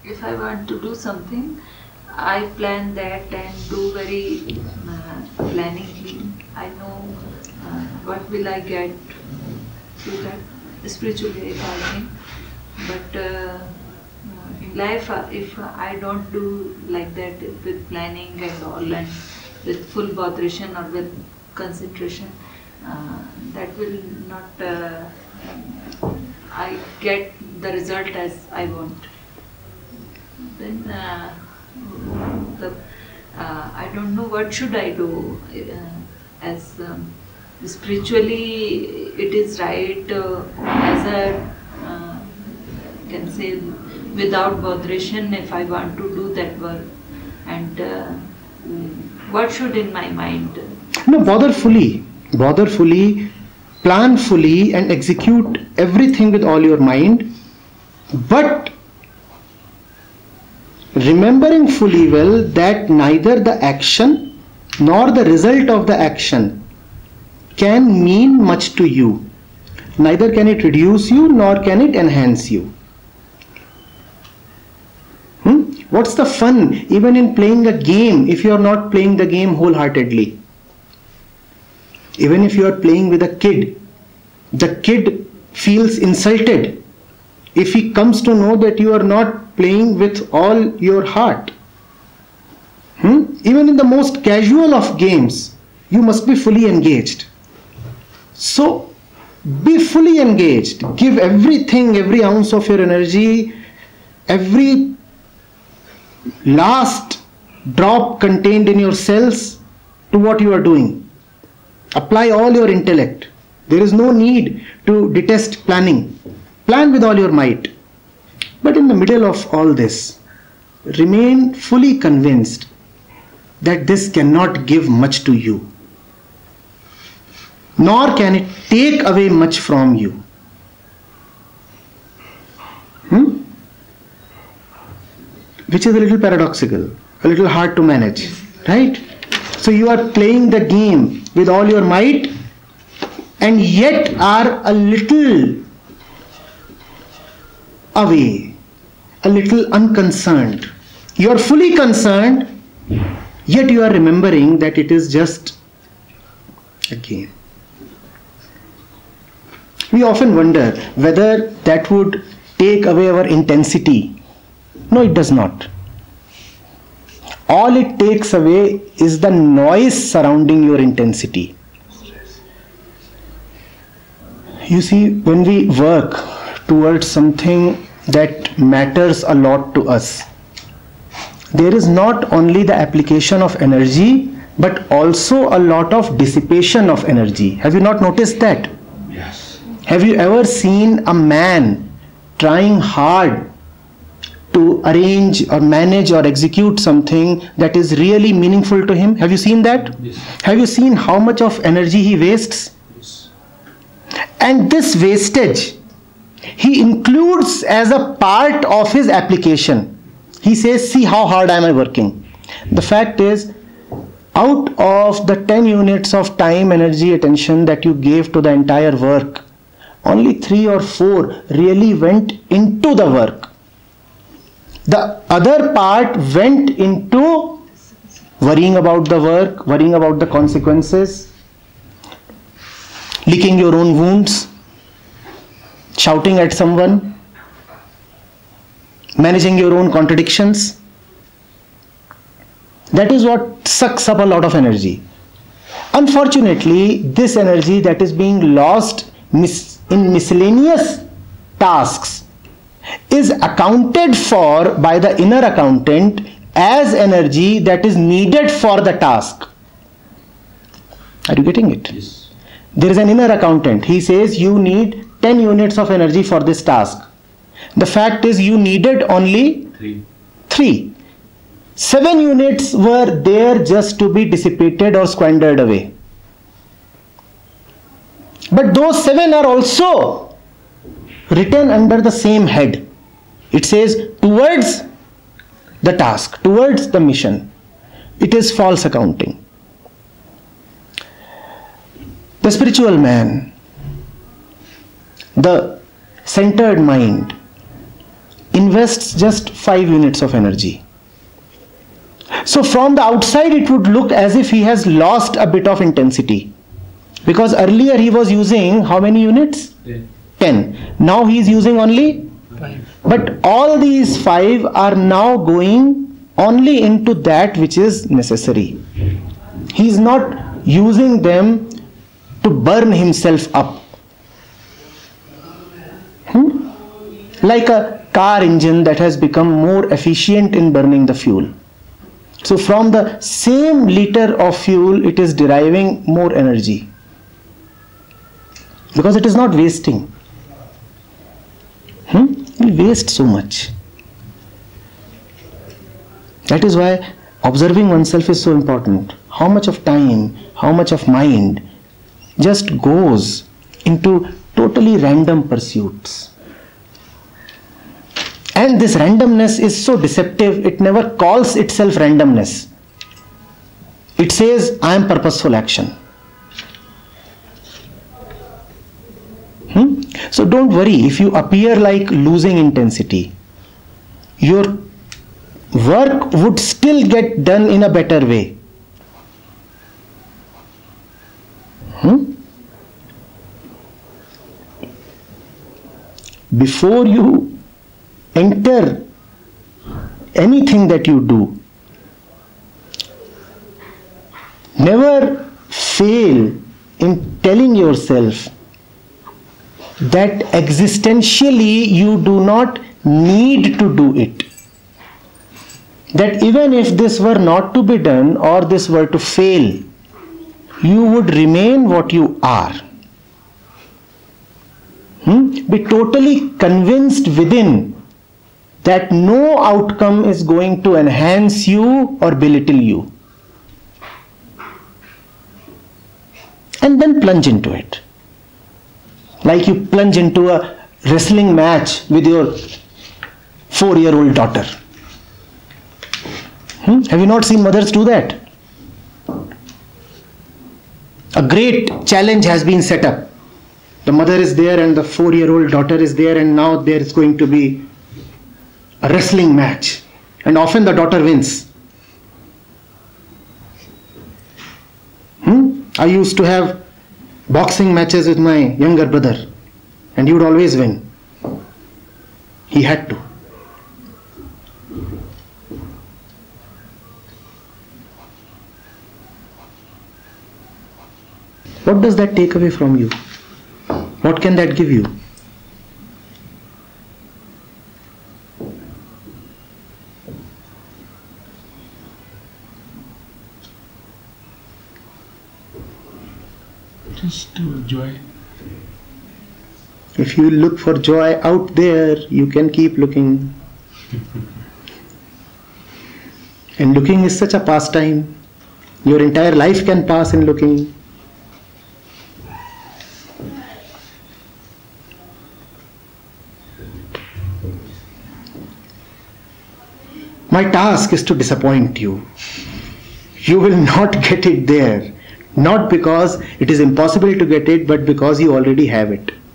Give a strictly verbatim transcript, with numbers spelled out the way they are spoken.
if I want to do something, I plan that and do very uh, planningly. I know uh, what will I get to that spiritually according. But uh, in life, uh, if I don't do like that with planning and all and with full botheration or with concentration, uh, that will not uh, I get the result as I want. Then uh, the, uh, I don't know what should I do. Uh, as um, spiritually it is right, uh, as a uh, can say without botheration if I want to do that work, and uh, what should in my mind? No, bother fully, bother fully, plan fully and execute everything with all your mind, but remembering fully well that neither the action nor the result of the action can mean much to you. Neither can it reduce you nor can it enhance you. Hmm? What's the fun even in playing a game if you are not playing the game wholeheartedly? Even if you are playing with a kid, the kid feels insulted if he comes to know that you are not playing with all your heart. Hmm? Even in the most casual of games, you must be fully engaged. So, be fully engaged. Give everything, every ounce of your energy, every last drop contained in your cells to what you are doing. Apply all your intellect. There is no need to detest planning. Plan with all your might. But in the middle of all this, remain fully convinced that this cannot give much to you, nor can it take away much from you. Hmm? Which is a little paradoxical, a little hard to manage, right? So you are playing the game with all your might and yet are a little away, a little unconcerned. You are fully concerned, yet you are remembering that it is just a game. We often wonder whether that would take away our intensity. No, it does not. All it takes away is the noise surrounding your intensity. You see, when we work towards something that matters a lot to us, there is not only the application of energy, but also a lot of dissipation of energy. Have you not noticed that? Yes. Have you ever seen a man trying hard to arrange or manage or execute something that is really meaningful to him? Have you seen that? Yes. Have you seen how much of energy he wastes? Yes. And this wastage he includes as a part of his application. He says, see how hard am I working. The fact is, out of the ten units of time, energy, attention that you gave to the entire work, only three or four really went into the work. The other part went into worrying about the work, worrying about the consequences, licking your own wounds, shouting at someone, managing your own contradictions. That is what sucks up a lot of energy. Unfortunately, this energy that is being lost mis in miscellaneous tasks is accounted for by the inner accountant as energy that is needed for the task. Are you getting it? Yes. There is an inner accountant. He says you need ten units of energy for this task. The fact is you needed only Three. three. Seven units were there just to be dissipated or squandered away. But those seven are also written under the same head. It says towards the task, towards the mission. It is false accounting. The spiritual man, the centered mind, invests just five units of energy. So from the outside it would look as if he has lost a bit of intensity, because earlier he was using how many units? ten. Now he is using only five. But all these five are now going only into that which is necessary. He is not using them to burn himself up. Hmm? Like a car engine that has become more efficient in burning the fuel. So from the same liter of fuel it is deriving more energy, because it is not wasting. Hmm? We waste so much. That is why observing oneself is so important. How much of time, how much of mind just goes into totally random pursuits. And this randomness is so deceptive, it never calls itself randomness. It says, I am purposeful action. Hmm? So don't worry if you appear like losing intensity. Your work would still get done in a better way. Hmm? Before you enter anything that you do, never fail in telling yourself that existentially you do not need to do it. That even if this were not to be done or this were to fail, you would remain what you are. Hmm? Be totally convinced within that no outcome is going to enhance you or belittle you. And then plunge into it. Like you plunge into a wrestling match with your four-year-old daughter. Hmm? Have you not seen mothers do that? A great challenge has been set up. The mother is there and the four-year-old daughter is there, and now there is going to be a wrestling match. And often the daughter wins. Hmm? I used to have boxing matches with my younger brother, and he would always win. He had to. What does that take away from you? What can that give you? Just uh, joy. If you look for joy out there, you can keep looking. And looking is such a pastime. Your entire life can pass in looking. My task is to disappoint you. You will not get it there. Not because it is impossible to get it, but because you already have it.